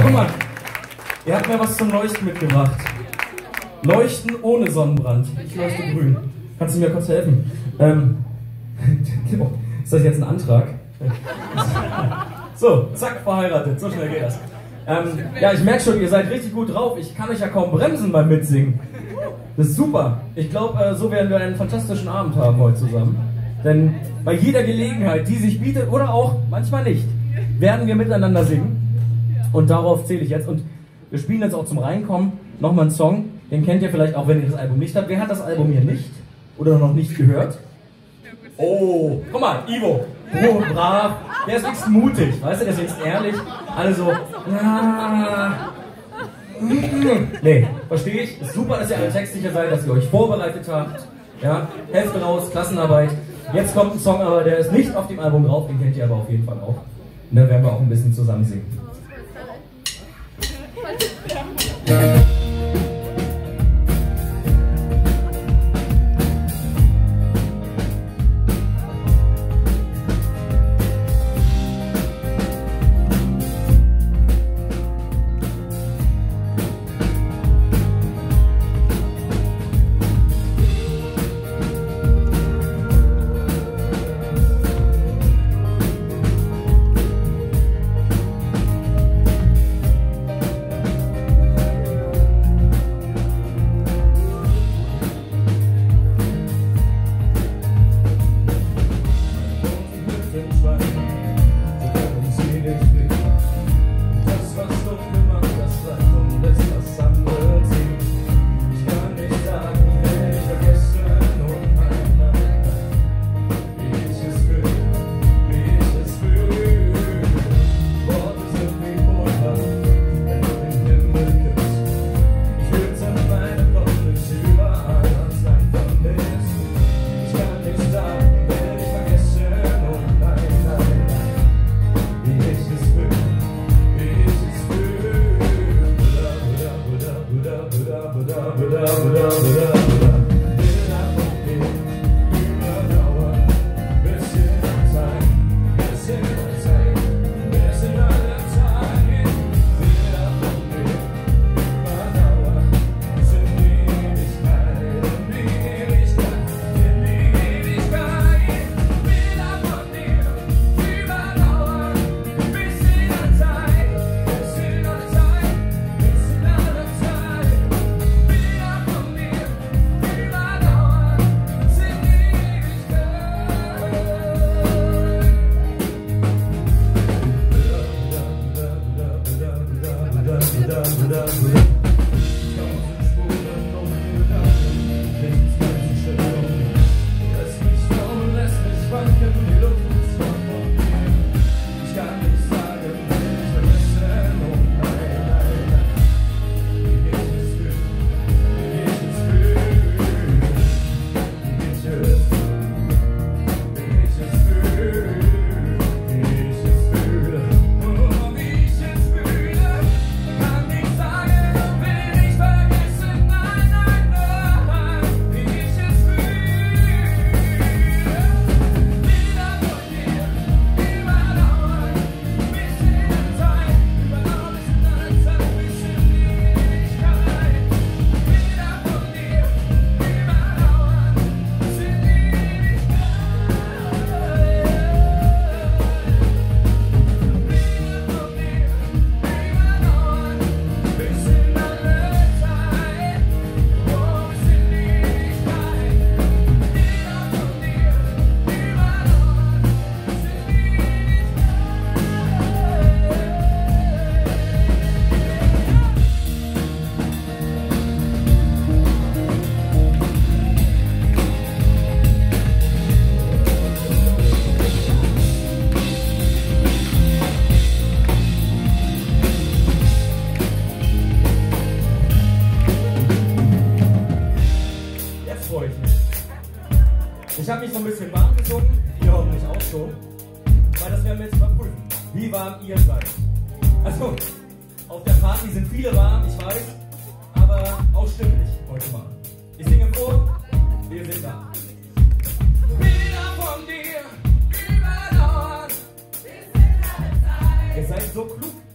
guck mal, ihr habt mir was zum Leuchten mitgebracht. Leuchten ohne Sonnenbrand. Ich leuchte grün. Kannst du mir kurz helfen? Ist das jetzt ein Antrag? So, zack, verheiratet. So schnell geht das. Ja, ich merke schon, ihr seid richtig gut drauf. Ich kann euch ja kaum bremsen beim Mitsingen. Das ist super. Ich glaube, so werden wir einen fantastischen Abend haben heute zusammen. Denn bei jeder Gelegenheit, die sich bietet oder auch manchmal nicht, werden wir miteinander singen. Und darauf zähle ich jetzt. Und wir spielen jetzt auch zum Reinkommen nochmal einen Song. Den kennt ihr vielleicht auch, wenn ihr das Album nicht habt. Wer hat das Album hier nicht? Oder noch nicht gehört? Oh, guck mal, Ivo. Oh, brav. Der ist wenigstens mutig, weißt du, der ist wenigstens ehrlich. Alle so, ja. Nee, verstehe ich. Ist super, dass ihr alle textsicher seid, dass ihr euch vorbereitet habt. Ja, Hälfte raus, Klassenarbeit. Jetzt kommt ein Song, aber der ist nicht auf dem Album drauf, den kennt ihr aber auf jeden Fall auch. Und da werden wir auch ein bisschen zusammen singen. Ich habe mich so ein bisschen warm gesungen, ihr hoffentlich auch so, weil das werden wir jetzt überprüfen, wie warm ihr seid. Also, auf der Party sind viele warm, ich weiß, aber auch stimmlich heute mal. Ich singe vor, wir sind da. Bilder von dir, überdauern, bis in alle Zeit. Ihr seid so klug.